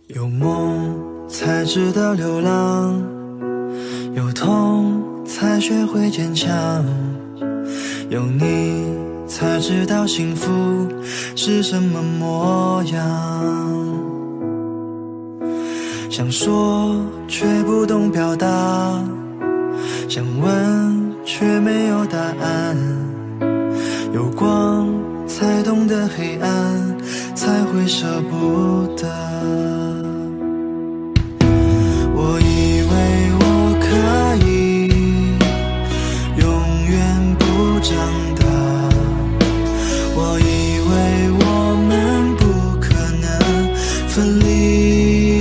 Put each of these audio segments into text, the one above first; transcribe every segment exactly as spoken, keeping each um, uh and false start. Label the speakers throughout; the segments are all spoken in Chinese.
Speaker 1: 有梦才知道流浪，有痛才学会坚强，有你才知道幸福是什么模样。想说却不懂表达，想问却没有答案，有光才懂得黑暗，才会舍不得。我以为我可以永远不长大，我以为我们不可能分离，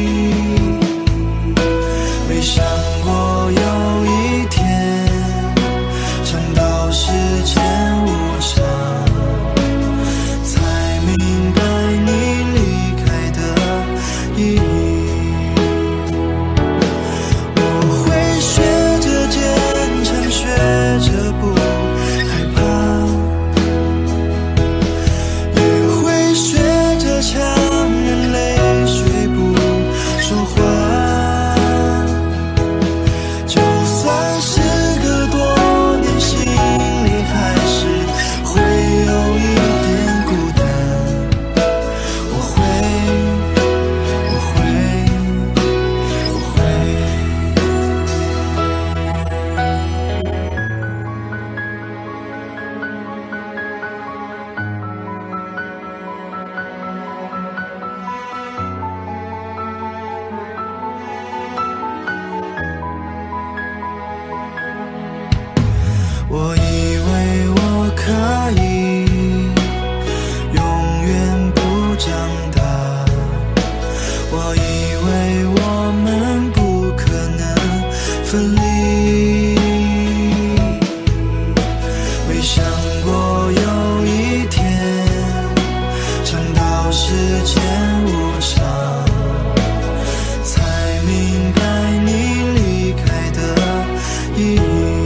Speaker 1: 没想过有一天尝到世间无常，才明白你离开的意义。我以为我可以永远不长大，我以为我们不可能分离，没想过有一天尝到世间无常，才明白你离开的意义。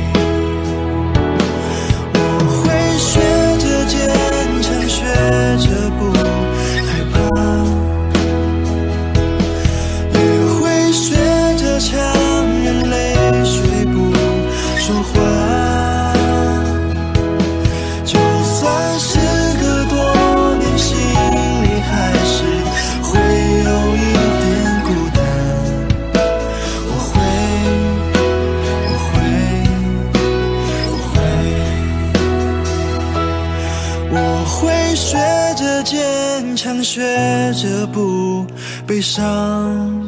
Speaker 1: 我会学着坚强，学着不悲伤，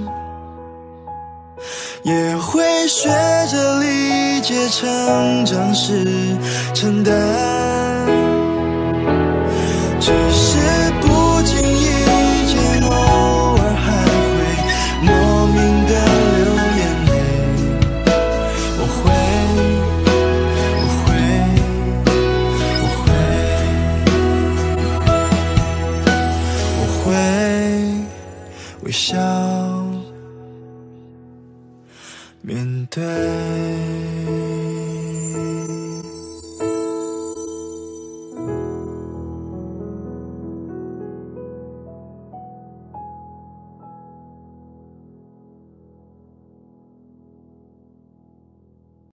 Speaker 1: 也会学着理解成长是承担，只是不经意间偶尔还会莫名的流眼泪。我会微笑面对。